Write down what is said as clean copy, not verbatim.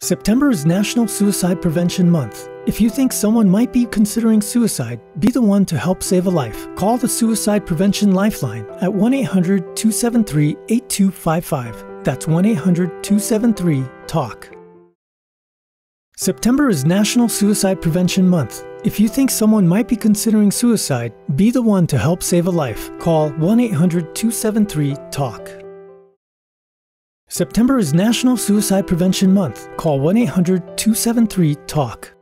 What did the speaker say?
September is National Suicide Prevention Month. If you think someone might be considering suicide, be the one to help save a life. Call the Suicide Prevention Lifeline at 1-800-273-8255. That's 1-800-273-TALK. September is National Suicide Prevention Month. If you think someone might be considering suicide, be the one to help save a life. Call 1-800-273-TALK. September is National Suicide Prevention Month. Call 1-800-273-TALK.